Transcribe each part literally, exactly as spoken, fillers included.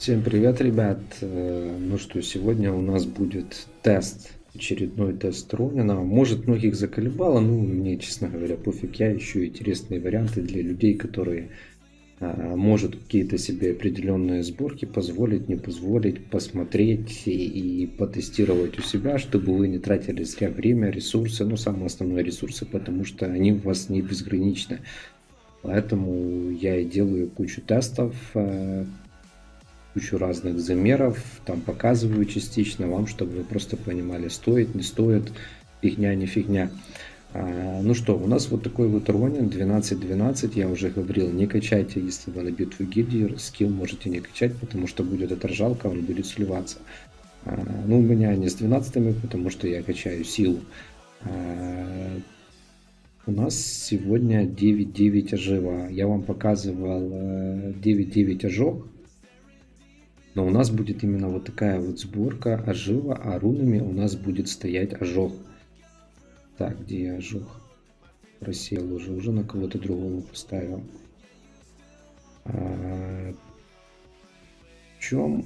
Всем привет, ребят! Э, Ну что, сегодня у нас будет тест, очередной тест Ронина. Может, многих заколебало, ну, мне, честно говоря, пофиг. Я ищу интересные варианты для людей, которые а, может какие-то себе определенные сборки позволить, не позволить, посмотреть и, и потестировать у себя, чтобы вы не тратили зря время, ресурсы, ну, самые основные ресурсы, потому что они у вас не безграничны. Поэтому я и делаю кучу тестов, э, кучу разных замеров, там показываю частично вам, чтобы вы просто понимали, стоит, не стоит, фигня, не фигня. А, ну что, у нас вот такой вот Ронин двенадцать двенадцать, я уже говорил, не качайте, если вы на битву гильдии, скилл можете не качать, потому что будет отражалка, он будет сливаться. А, ну, у меня не с двенадцатыми, потому что я качаю силу. А, у нас сегодня девять девять ожива. Я вам показывал девять девять ожог. Но у нас будет именно вот такая вот сборка ожива, а рунами у нас будет стоять ожог. Так, где я ожог? Просел уже, уже на кого-то другого поставил. А, в чем,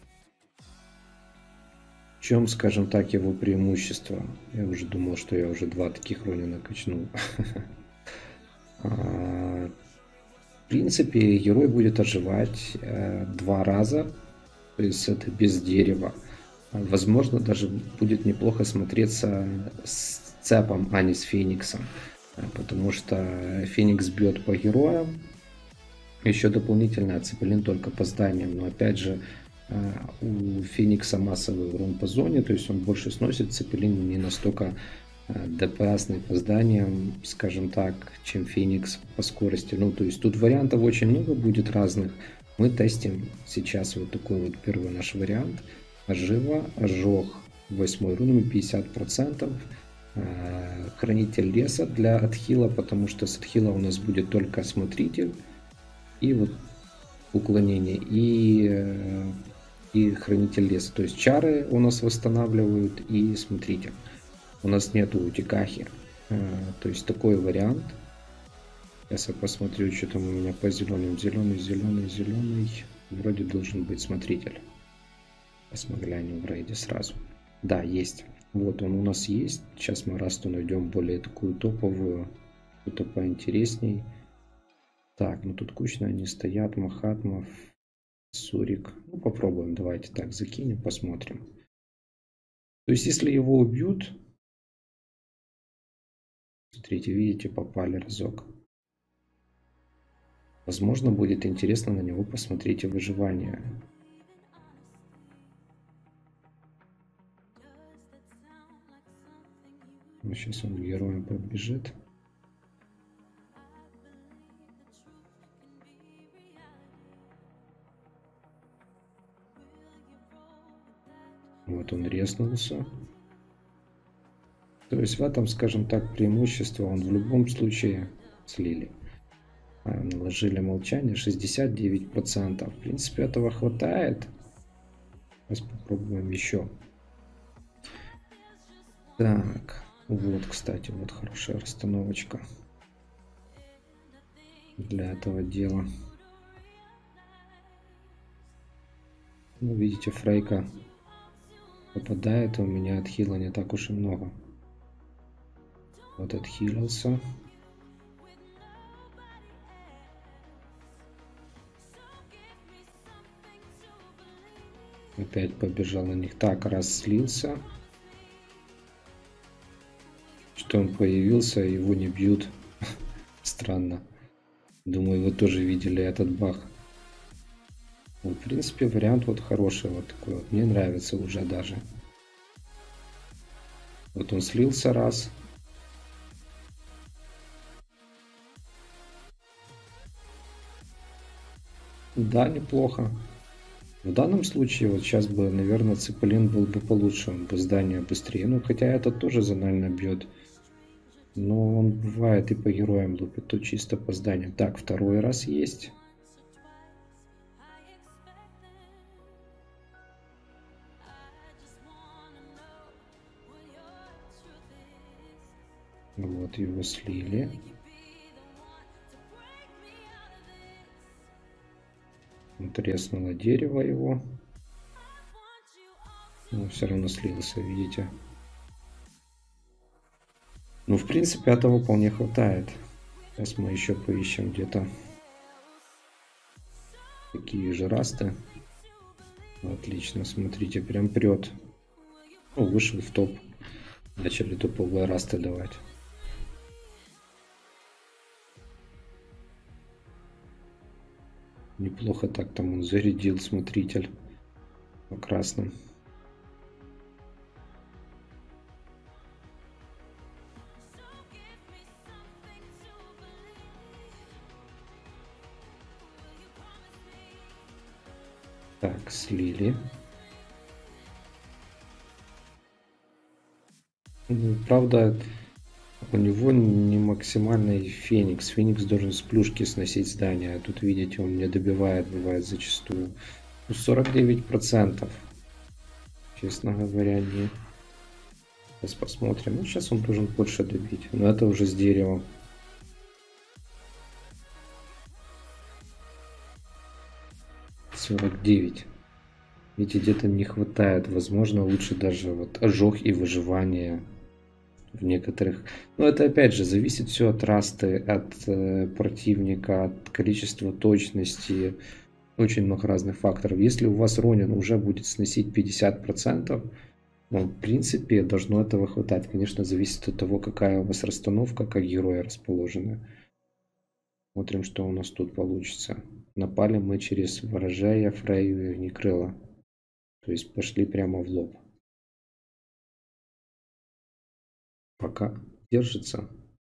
в чем, скажем так, его преимущество? Я уже думал, что я уже два таких Ронина качнул. В принципе, герой будет оживать два раза. То есть это без дерева. Возможно, даже будет неплохо смотреться с цепом, а не с фениксом. Потому что феникс бьет по героям. Еще дополнительно цепелин только по зданиям. Но опять же, у феникса массовый урон по зоне. То есть он больше сносит. Цепелин не настолько ДПСный по зданиям, скажем так, чем феникс по скорости. Ну, то есть тут вариантов очень много будет разных. Мы тестим сейчас вот такой вот первый наш вариант. Ожива, ожог восьмой рунами пятьдесят процентов. Хранитель леса для отхила, потому что с отхила у нас будет только смотритель и вот уклонение и, и хранитель леса. То есть чары у нас восстанавливают и смотритель. У нас нету утикахи. То есть такой вариант. Сейчас я посмотрю, что там у меня по зеленым. Зеленый, зеленый, зеленый. Вроде должен быть смотритель. Посмотрим в рейде сразу. Да, есть. Вот он у нас есть. Сейчас мы расту найдем более такую топовую. Что-то поинтересней. Так, ну тут кучно они стоят. Махатмов, Сурик. Ну попробуем. Давайте так закинем, посмотрим. То есть если его убьют. Смотрите, видите, попали разок. Возможно, будет интересно на него посмотреть и выживание. Ну, сейчас он героем пробежит. Вот он резнулся. То есть в этом, скажем так, преимущество. Он в любом случае слили. Наложили молчание шестьдесят девять процентов. В принципе, этого хватает. Сейчас попробуем еще. Так, вот, кстати, вот хорошая расстановочка для этого дела. Ну, видите, Фрейка попадает, у меня отхила не так уж и много. Вот отхилился. Опять побежал на них. Так, раз слился. Что он появился, его не бьют. Странно. Думаю, вы тоже видели этот баг. Вот, в принципе, вариант вот хороший. Вот такой вот. Мне нравится уже даже. Вот он слился раз. Да, неплохо. В данном случае, вот сейчас бы, наверное, цепелин был бы получше, он бы здание быстрее. Ну, хотя этот тоже зонально бьет. Но он бывает и по героям лупит, то чисто по зданиям. Так, второй раз есть. Вот его слили. Треснуло дерево его. Но все равно слился, видите. Ну, в принципе, этого вполне хватает. Сейчас мы еще поищем где-то такие же расты. Отлично, смотрите, прям прет. Ну, вышел в топ. Начали топовые расты давать. Неплохо так там он зарядил смотритель по красным. Так, слили. Ну, правда, у него не максимальный Феникс. Феникс должен с плюшки сносить здание. А тут, видите, он не добивает, бывает зачастую. Ну, сорок девять процентов. Честно говоря, не. Сейчас посмотрим. Ну, сейчас он должен больше добить. Но это уже с деревом. сорок девять. Видите, где-то не хватает. Возможно, лучше даже вот ожог и выживание в некоторых. Но это опять же зависит все от расты, от э, противника, от количества точности. Очень много разных факторов. Если у вас Ронин уже будет сносить пятьдесят процентов, ну, в принципе, должно этого хватать. Конечно, зависит от того, какая у вас расстановка, как герои расположены. Смотрим, что у нас тут получится. Напали мы через Ворожея, Фрейю и Огнекрыла. То есть пошли прямо в лоб. Пока держится.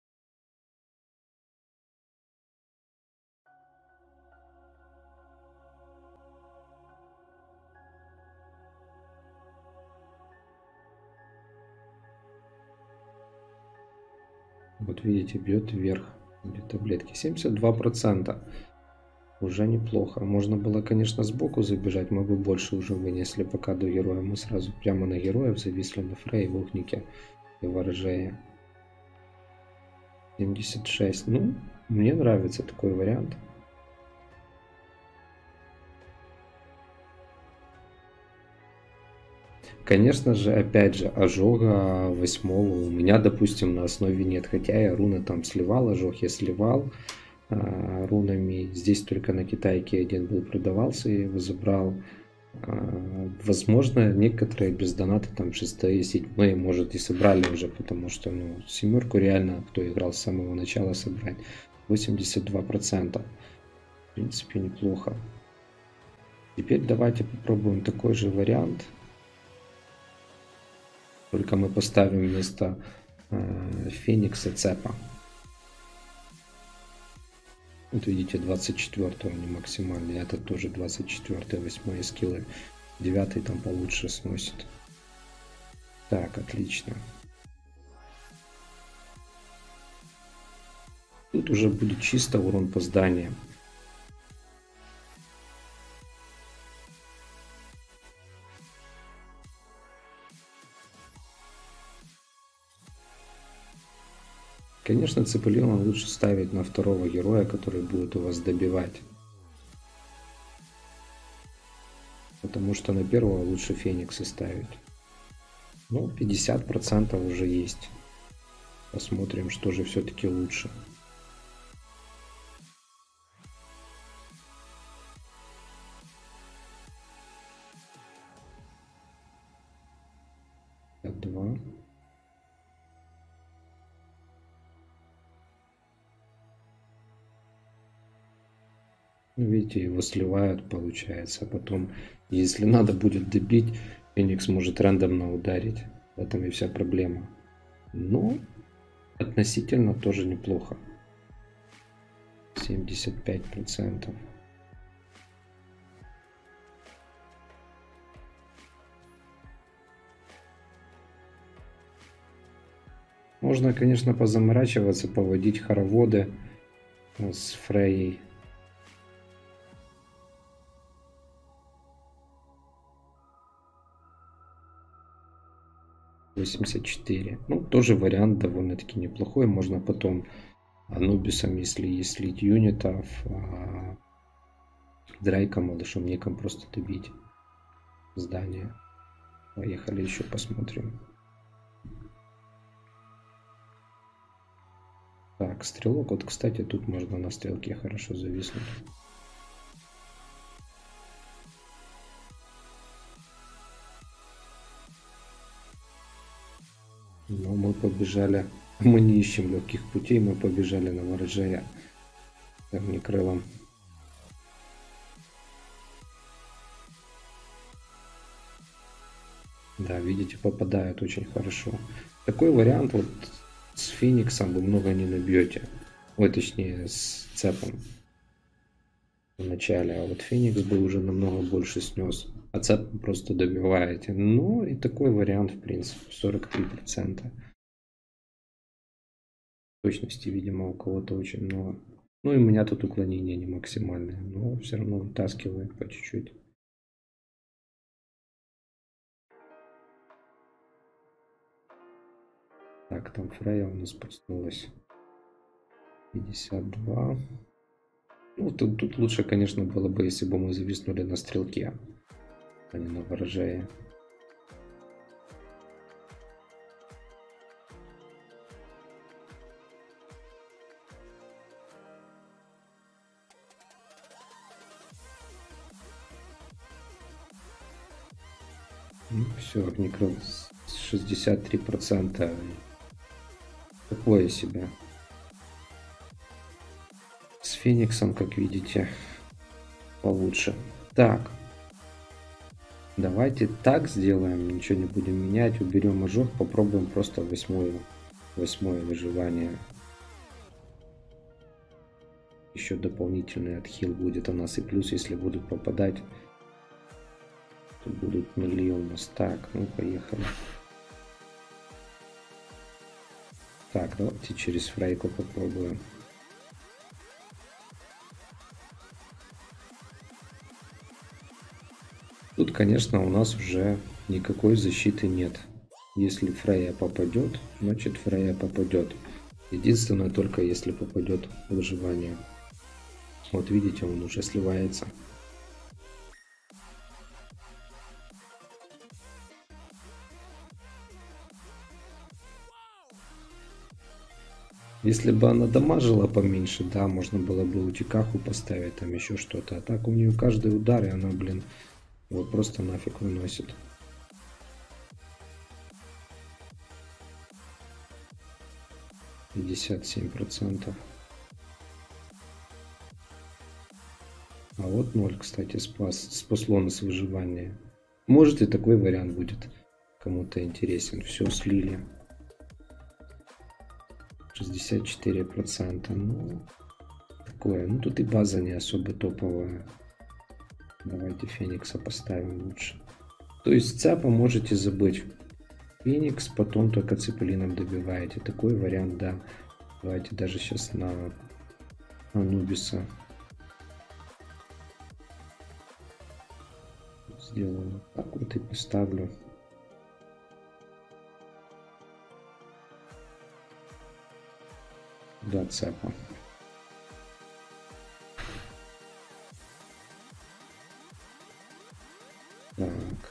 Вот видите, бьет вверх. Где таблетки. семьдесят два процента. Уже неплохо. Можно было, конечно, сбоку забежать. Мы бы больше уже вынесли пока до героя. Мы сразу прямо на героев зависли, на Фрей, Огнике и Ворожея. семьдесят шесть. Ну, мне нравится такой вариант. Конечно же, опять же, ожога восьмого у меня, допустим, на основе нет. Хотя я руны там сливал, ожог я сливал а, рунами. Здесь только на китайке один был, продавался, я его забрал. А, возможно, некоторые без доната там шестые, седьмые, может, и собрали уже, потому что, ну, семерку реально, кто играл с самого начала, собрать. восемьдесят два процента. В принципе, неплохо. Теперь давайте попробуем такой же вариант. Только мы поставим вместо э, Феникса цепа. Вот видите, двадцать четвёртый не максимальный. Этот тоже двадцать четвёртый, восьмой скиллы. девятый там получше сносит. Так, отлично. Тут уже будет чисто урон по зданиям. Конечно, Цепелина лучше ставить на второго героя, который будет у вас добивать. Потому что на первого лучше Феникса ставить. Ну, пятьдесят процентов уже есть. Посмотрим, что же все-таки лучше. два. Видите, его сливают, получается. Потом, если надо будет добить, Феникс может рандомно ударить. В этом и вся проблема. Но относительно тоже неплохо. семьдесят пять процентов. Можно, конечно, позаморачиваться, поводить хороводы с Фрейей. восемьдесят четыре. Ну, тоже вариант довольно-таки неплохой. Можно потом Анубисом, если есть слить юнитов, Драйка малышом неком просто добить здание. Поехали еще посмотрим. Так, стрелок. Вот, кстати, тут можно на стрелке хорошо зависнуть. Но мы побежали. Мы не ищем легких путей, мы побежали на ворожея. Так, не крылом. Да, видите, попадают очень хорошо. Такой вариант вот с Фениксом вы много не набьете. Ой, точнее, с цепом в начале. А вот Феникс бы уже намного больше снес. А цеп просто добиваете. Ну и такой вариант, в принципе, сорок три процента. Точности, видимо, у кого-то очень много. Ну и у меня тут уклонение не максимальное. Но все равно вытаскивает по чуть-чуть. Так, там Фрея у нас проснулась. пятьдесят два. Ну, тут, тут лучше, конечно, было бы, если бы мы зависнули на стрелке, а не на ворожее. Ну, все, Некрол шестьдесят три процента. Такое себе. С Фениксом, как видите, получше. Так. Давайте так сделаем. Ничего не будем менять. Уберем ожог. Попробуем просто восьмое, восьмое выживание. Еще дополнительный отхил будет у нас. И плюс, если будут попадать, то будут нули у нас. Так, ну поехали. Так, давайте через Фрейку попробуем. Тут, конечно, у нас уже никакой защиты нет. Если Фрея попадет, значит Фрея попадет. Единственное, только если попадет выживание. Вот видите, он уже сливается. Если бы она дамажила поменьше, да, можно было бы утикаху поставить, там еще что-то. А так у нее каждый удар, и она, блин, его просто нафиг выносит. пятьдесят семь процентов. А вот ноль, кстати, спас, спасло нас выживание. Может и такой вариант будет кому-то интересен. Все слили. шестьдесят четыре процента. Ну, такое. Ну, тут и база не особо топовая. Давайте Феникса поставим лучше. То есть цепа можете забыть. Феникс, потом только цепелином добиваете. Такой вариант, да. Давайте даже сейчас на Анубиса сделаю. Так вот и поставлю. Да, цепа. Так.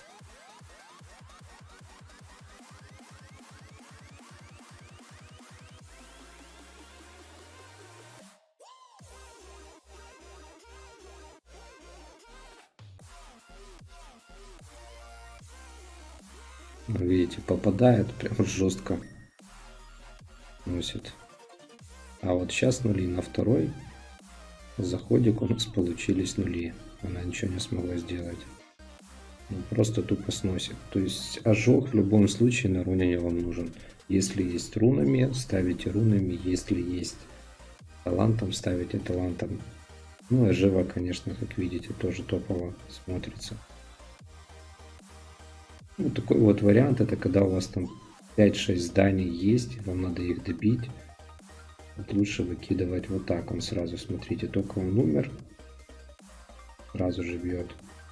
Видите, попадает прям жестко. Носит. А вот сейчас нули на второй заходик у нас получились нули. Она ничего не смогла сделать. Ну, просто тупо сносит. То есть ожог в любом случае на руне вам нужен. Если есть рунами, ставите рунами. Если есть талантом, ставите талантом. Ну и жива, конечно, как видите, тоже топово смотрится. Ну, такой вот вариант, это когда у вас там пять-шесть зданий есть, вам надо их добить. Вот лучше выкидывать вот так. Он сразу, смотрите, только он умер, сразу же бьет.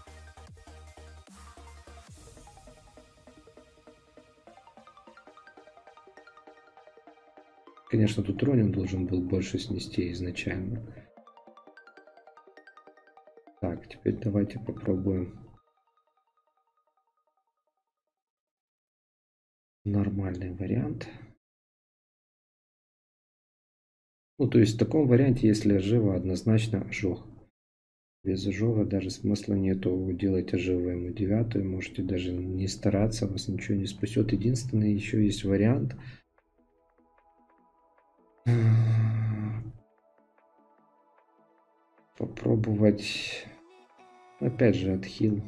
Конечно, тут Ронин должен был больше снести изначально. Так, Теперь давайте попробуем нормальный вариант. Ну, то есть в таком варианте, если ожива, однозначно ожог. Без ожога даже смысла нету делать оживаемую девятую. Можете даже не стараться, вас ничего не спасет. Единственный еще есть вариант. Попробовать, опять же, отхил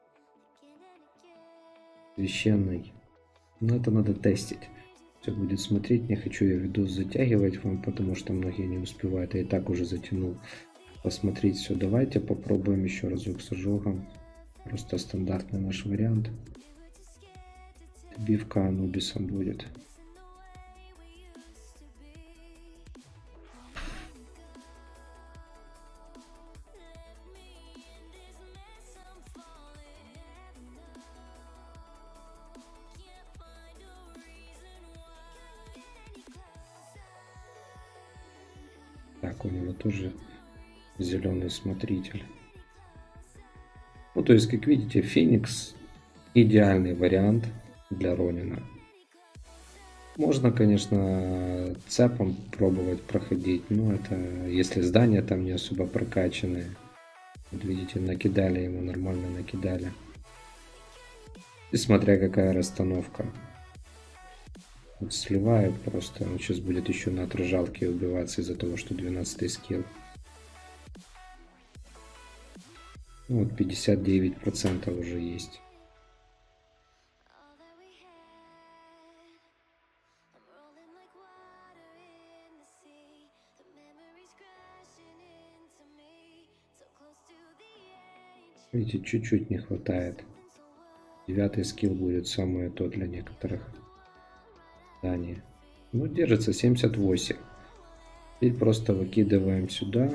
священный. Но это надо тестить. Все будет смотреть. Не хочу я видос затягивать вам, потому что многие не успевают. Я и так уже затянул. Посмотреть все. Давайте попробуем еще разок с ожогом. Просто стандартный наш вариант. Бивка Анубисом будет. Так, у него тоже зеленый смотритель. Ну, то есть, как видите, Феникс идеальный вариант для Ронина. Можно, конечно, цепом пробовать проходить, но это если здания там не особо прокачанные. Вот видите, накидали ему, нормально накидали. И смотря какая расстановка. Вот сливаю просто, он сейчас будет еще на отражалке убиваться из-за того, что двенадцатый скилл. Ну, вот пятьдесят девять процентов уже есть. Видите, чуть-чуть не хватает. Девятый скилл будет самое то для некоторых. Здание. Ну, держится семьдесят восемь. Теперь просто выкидываем сюда.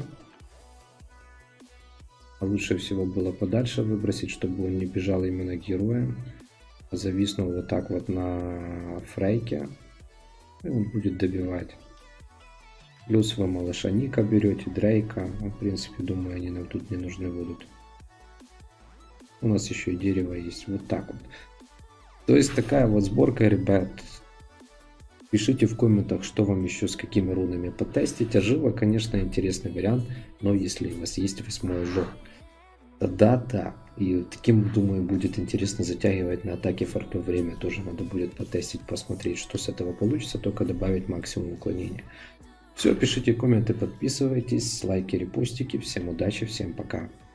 Лучше всего было подальше выбросить, чтобы он не бежал именно героем. Зависнул вот так вот на Фрейке. И он будет добивать. Плюс вы малыша Ника берете, Дрейка. В принципе, думаю, они нам тут не нужны будут. У нас еще и дерево есть. Вот так вот. То есть такая вот сборка, ребят. Пишите в комментах, что вам еще с какими рунами потестить. Ожива, конечно, интересный вариант. Но если у вас есть восьмой ожог, тогда да. И таким, думаю, будет интересно затягивать на атаке ФРП время. Тоже надо будет потестить, посмотреть, что с этого получится. Только добавить максимум уклонения. Все, пишите комменты, подписывайтесь, лайки, репостики. Всем удачи, всем пока.